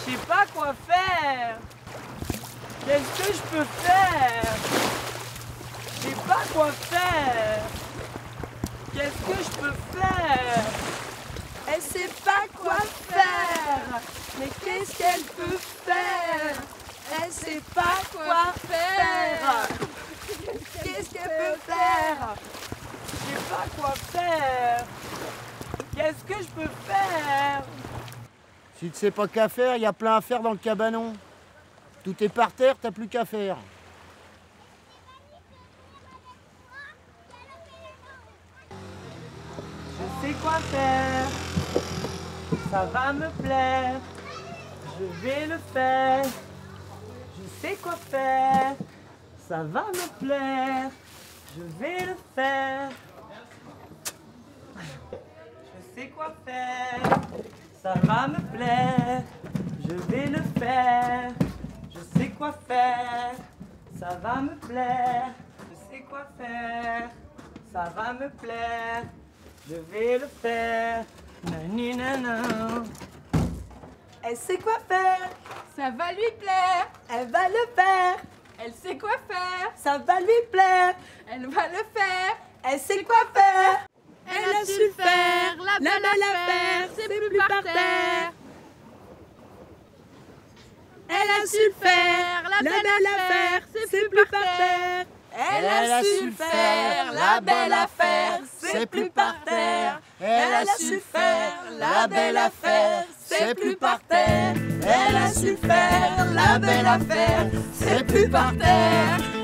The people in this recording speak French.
Je sais pas quoi faire. Qu'est-ce que je peux faire? Je sais pas quoi faire. Qu'est-ce que je peux faire? Elle sait pas quoi faire. Mais qu'est-ce qu'elle peut faire? Elle sait pas quoi faire. Qu'est-ce qu'elle peut faire? Je sais pas quoi faire. Qu'est-ce que je peux faire? Si tu sais pas qu'à faire, il y a plein à faire dans le cabanon. Tout est par terre, t'as plus qu'à faire. Je sais quoi faire. Ça va me plaire. Je vais le faire. Je sais quoi faire. Ça va me plaire. Je vais le faire. Je sais quoi faire. Ça va me plaire. Je vais le faire. Je sais quoi faire. Ça va me plaire. Je sais quoi faire. Ça va me plaire. Je vais le faire. Nani nana. Elle sait quoi faire. Ça va lui plaire. Elle va le faire. Elle sait quoi faire. Ça va lui plaire. Elle va le faire. Elle sait quoi faire. Elle a su le faire. La belle affaire, c'est plus par terre. Elle a su le faire. La belle affaire, c'est plus par terre. Elle a su le faire. La belle affaire, c'est plus par terre. Elle a su le faire. La belle affaire, c'est plus par terre. Elle a su le faire. La belle affaire, c'est plus par terre.